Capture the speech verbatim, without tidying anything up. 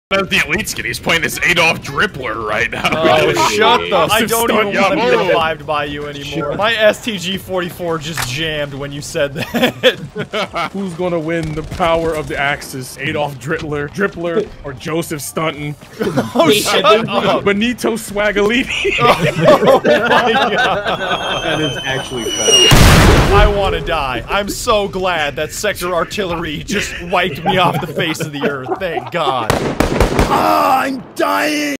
That's the elite skin. He's playing this Adolf dripler right now. Oh, shut the! I don't even stunt. want to be Yeah, revived by you anymore. My S T G forty-four just jammed when you said that. Who's gonna win the power of the Axis? Adolf Drittler, Dripler, or Joseph Stunton? Oh, shut up! Benito Swagaliti. Oh my god! That is actually foul. I want to die. I'm so glad that sector artillery just wiped me off the face of the earth. Thank God. Ah, I'm dying!